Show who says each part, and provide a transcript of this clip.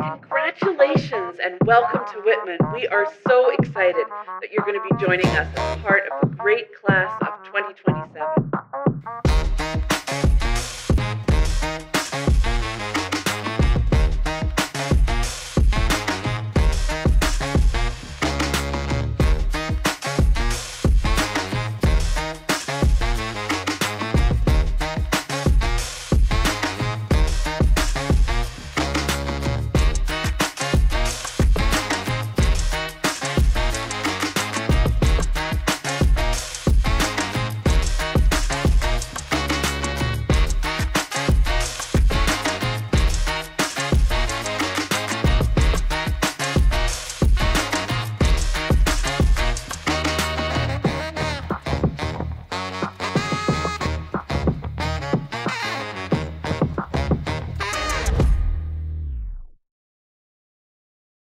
Speaker 1: Congratulations and welcome to Whitman. We are so excited that you're going to be joining us as part of the great class of 2027.